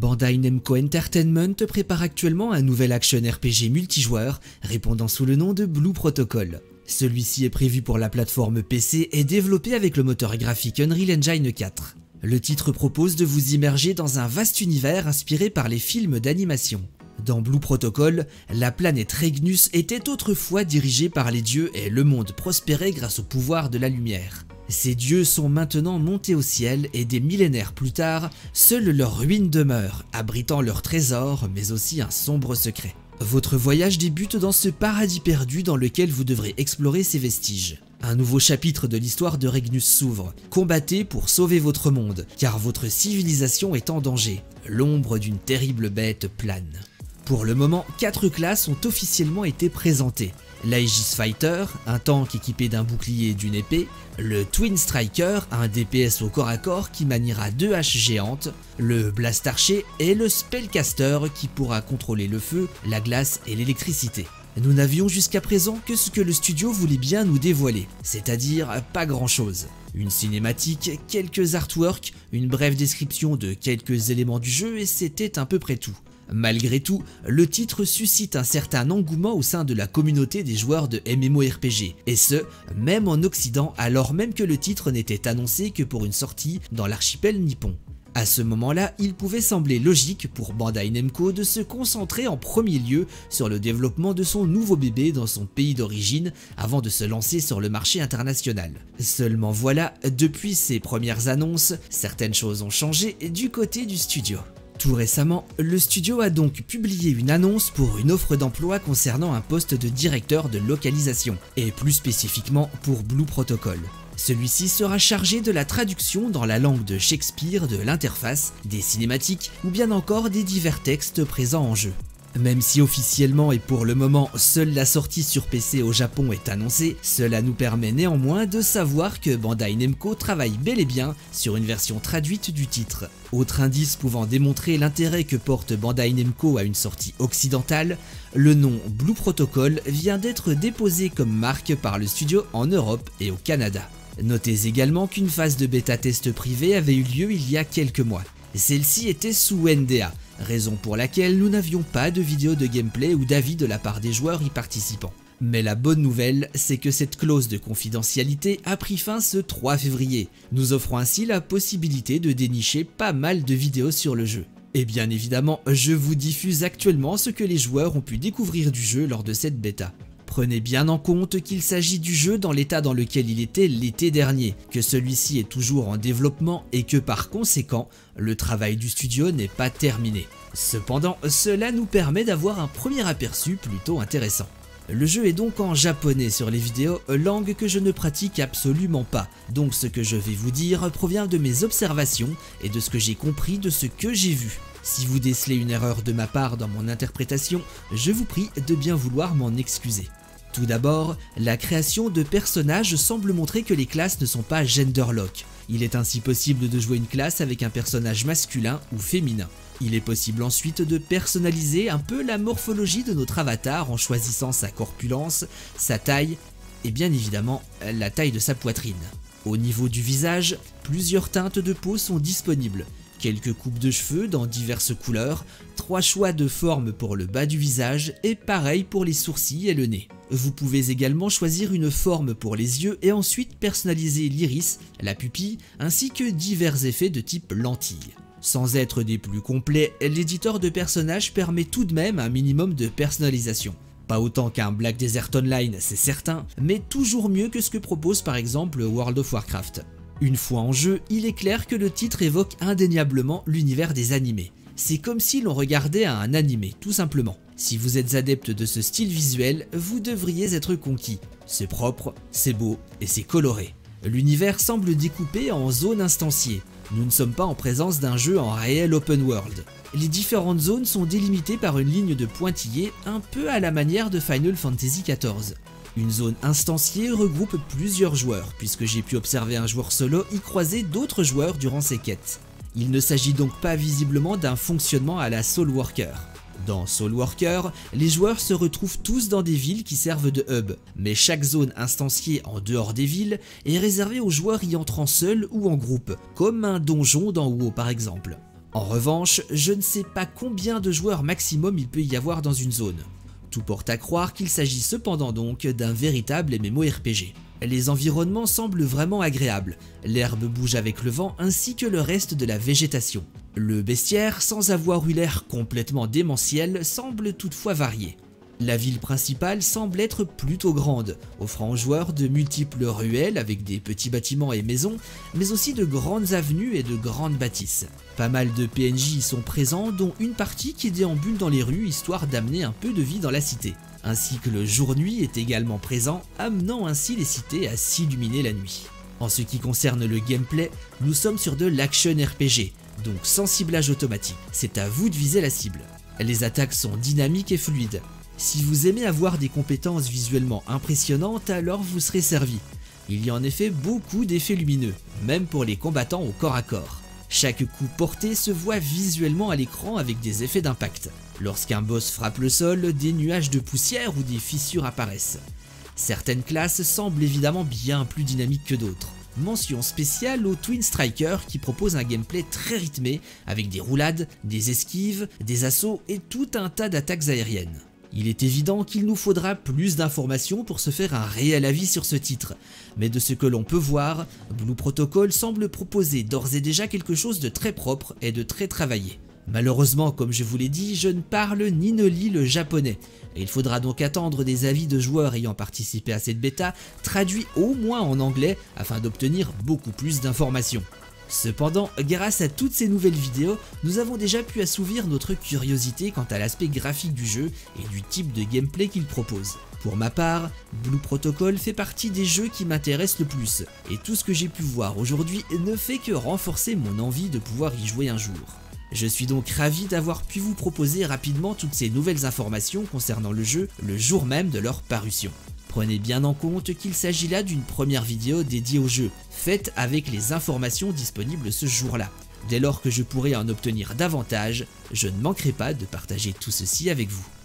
Bandai Namco Entertainment prépare actuellement un nouvel action RPG multijoueur répondant sous le nom de Blue Protocol. Celui-ci est prévu pour la plateforme PC et développé avec le moteur graphique Unreal Engine 4. Le titre propose de vous immerger dans un vaste univers inspiré par les films d'animation. Dans Blue Protocol, la planète Regnus était autrefois dirigée par les dieux et le monde prospérait grâce au pouvoir de la lumière. Ces dieux sont maintenant montés au ciel et des millénaires plus tard, seule leur ruine demeure, abritant leurs trésors mais aussi un sombre secret. Votre voyage débute dans ce paradis perdu dans lequel vous devrez explorer ses vestiges. Un nouveau chapitre de l'histoire de Regnus s'ouvre. Combattez pour sauver votre monde, car votre civilisation est en danger. L'ombre d'une terrible bête plane. Pour le moment, 4 classes ont officiellement été présentées. L'Aegis Fighter, un tank équipé d'un bouclier et d'une épée, le Twin Striker, un DPS au corps à corps qui maniera 2 haches géantes, le Blast Archer et le Spellcaster qui pourra contrôler le feu, la glace et l'électricité. Nous n'avions jusqu'à présent que ce que le studio voulait bien nous dévoiler, c'est-à-dire pas grand chose. Une cinématique, quelques artworks, une brève description de quelques éléments du jeu et c'était à peu près tout. Malgré tout, le titre suscite un certain engouement au sein de la communauté des joueurs de MMORPG, et ce, même en Occident alors même que le titre n'était annoncé que pour une sortie dans l'archipel nippon. À ce moment-là, il pouvait sembler logique pour Bandai Namco de se concentrer en premier lieu sur le développement de son nouveau bébé dans son pays d'origine avant de se lancer sur le marché international. Seulement voilà, depuis ses premières annonces, certaines choses ont changé du côté du studio. Tout récemment, le studio a donc publié une annonce pour une offre d'emploi concernant un poste de directeur de localisation, et plus spécifiquement pour Blue Protocol. Celui-ci sera chargé de la traduction dans la langue de Shakespeare de l'interface, des cinématiques ou bien encore des divers textes présents en jeu. Même si officiellement et pour le moment, seule la sortie sur PC au Japon est annoncée, cela nous permet néanmoins de savoir que Bandai Namco travaille bel et bien sur une version traduite du titre. Autre indice pouvant démontrer l'intérêt que porte Bandai Namco à une sortie occidentale, le nom Blue Protocol vient d'être déposé comme marque par le studio en Europe et au Canada. Notez également qu'une phase de bêta-test privé avait eu lieu il y a quelques mois. Celle-ci était sous NDA, raison pour laquelle nous n'avions pas de vidéo de gameplay ou d'avis de la part des joueurs y participant. Mais la bonne nouvelle, c'est que cette clause de confidentialité a pris fin ce 3 février, nous offrant ainsi la possibilité de dénicher pas mal de vidéos sur le jeu. Et bien évidemment, je vous diffuse actuellement ce que les joueurs ont pu découvrir du jeu lors de cette bêta. Prenez bien en compte qu'il s'agit du jeu dans l'état dans lequel il était l'été dernier, que celui-ci est toujours en développement et que par conséquent, le travail du studio n'est pas terminé. Cependant, cela nous permet d'avoir un premier aperçu plutôt intéressant. Le jeu est donc en japonais sur les vidéos, langue que je ne pratique absolument pas, donc ce que je vais vous dire provient de mes observations et de ce que j'ai compris de ce que j'ai vu. Si vous décelez une erreur de ma part dans mon interprétation, je vous prie de bien vouloir m'en excuser. Tout d'abord, la création de personnages semble montrer que les classes ne sont pas genderlock. Il est ainsi possible de jouer une classe avec un personnage masculin ou féminin. Il est possible ensuite de personnaliser un peu la morphologie de notre avatar en choisissant sa corpulence, sa taille et bien évidemment la taille de sa poitrine. Au niveau du visage, plusieurs teintes de peau sont disponibles. Quelques coupes de cheveux dans diverses couleurs, 3 choix de forme pour le bas du visage et pareil pour les sourcils et le nez. Vous pouvez également choisir une forme pour les yeux et ensuite personnaliser l'iris, la pupille ainsi que divers effets de type lentille. Sans être des plus complets, l'éditeur de personnages permet tout de même un minimum de personnalisation. Pas autant qu'un Black Desert Online, c'est certain, mais toujours mieux que ce que propose par exemple World of Warcraft. Une fois en jeu, il est clair que le titre évoque indéniablement l'univers des animés. C'est comme si l'on regardait un animé, tout simplement. Si vous êtes adepte de ce style visuel, vous devriez être conquis. C'est propre, c'est beau et c'est coloré. L'univers semble découpé en zones instanciées. Nous ne sommes pas en présence d'un jeu en réel open world. Les différentes zones sont délimitées par une ligne de pointillés un peu à la manière de Final Fantasy XIV. Une zone instanciée regroupe plusieurs joueurs, puisque j'ai pu observer un joueur solo y croiser d'autres joueurs durant ses quêtes. Il ne s'agit donc pas visiblement d'un fonctionnement à la Soul Worker. Dans Soul Worker, les joueurs se retrouvent tous dans des villes qui servent de hub, mais chaque zone instanciée en dehors des villes est réservée aux joueurs y entrant seuls ou en groupe, comme un donjon dans WoW par exemple. En revanche, je ne sais pas combien de joueurs maximum il peut y avoir dans une zone. Tout porte à croire qu'il s'agit cependant donc d'un véritable MMORPG. Les environnements semblent vraiment agréables, l'herbe bouge avec le vent ainsi que le reste de la végétation. Le bestiaire, sans avoir eu l'air complètement démentiel, semble toutefois varié. La ville principale semble être plutôt grande, offrant aux joueurs de multiples ruelles avec des petits bâtiments et maisons, mais aussi de grandes avenues et de grandes bâtisses. Pas mal de PNJ y sont présents, dont une partie qui déambule dans les rues histoire d'amener un peu de vie dans la cité. Ainsi que le jour-nuit est également présent, amenant ainsi les cités à s'illuminer la nuit. En ce qui concerne le gameplay, nous sommes sur de l'action RPG, donc sans ciblage automatique. C'est à vous de viser la cible. Les attaques sont dynamiques et fluides. Si vous aimez avoir des compétences visuellement impressionnantes, alors vous serez servi. Il y a en effet beaucoup d'effets lumineux, même pour les combattants au corps à corps. Chaque coup porté se voit visuellement à l'écran avec des effets d'impact. Lorsqu'un boss frappe le sol, des nuages de poussière ou des fissures apparaissent. Certaines classes semblent évidemment bien plus dynamiques que d'autres. Mention spéciale au Twin Striker qui propose un gameplay très rythmé avec des roulades, des esquives, des assauts et tout un tas d'attaques aériennes. Il est évident qu'il nous faudra plus d'informations pour se faire un réel avis sur ce titre, mais de ce que l'on peut voir, Blue Protocol semble proposer d'ores et déjà quelque chose de très propre et de très travaillé. Malheureusement, comme je vous l'ai dit, je ne parle ni ne lis le japonais, et il faudra donc attendre des avis de joueurs ayant participé à cette bêta, traduits au moins en anglais, afin d'obtenir beaucoup plus d'informations. Cependant, grâce à toutes ces nouvelles vidéos, nous avons déjà pu assouvir notre curiosité quant à l'aspect graphique du jeu et du type de gameplay qu'il propose. Pour ma part, Blue Protocol fait partie des jeux qui m'intéressent le plus, et tout ce que j'ai pu voir aujourd'hui ne fait que renforcer mon envie de pouvoir y jouer un jour. Je suis donc ravi d'avoir pu vous proposer rapidement toutes ces nouvelles informations concernant le jeu le jour même de leur parution. Prenez bien en compte qu'il s'agit là d'une première vidéo dédiée au jeu, faite avec les informations disponibles ce jour-là. Dès lors que je pourrai en obtenir davantage, je ne manquerai pas de partager tout ceci avec vous.